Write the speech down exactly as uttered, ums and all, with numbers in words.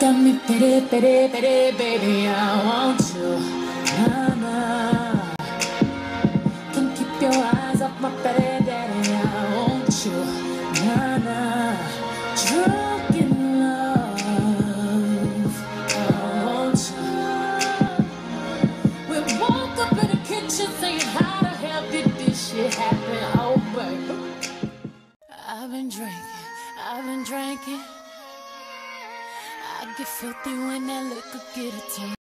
got me pity, pity, pity, baby, I want you. Nah, nah. Can't keep your eyes off my pity, daddy, I want you. Nah, nah. Drunk in love, I want you. We woke up in the kitchen saying, how the hell did this shit happen? Oh, baby. I've been drinking, I've been drinking. I get filthy when that liquor get a taste.